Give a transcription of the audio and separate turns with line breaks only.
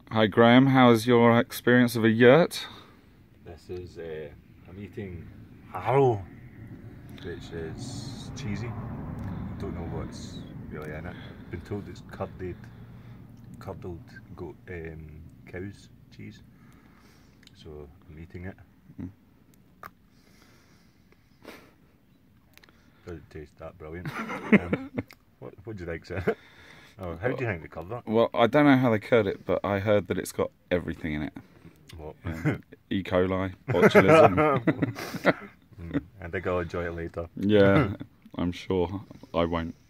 Hi Graham, how's your experience of a yurt?
This is, I'm eating aaruul, which is cheesy. Don't know what's really in it. I've been told it's curdled goat, cow's cheese. So I'm eating it. Doesn't taste that brilliant. What do you think's in it? Oh, how do you think they curd that?
Well, I don't know how they curd it, but I heard that it's got everything in it.
What?
E. coli, botulism.
I think I'll enjoy it later.
Yeah, I'm sure I won't.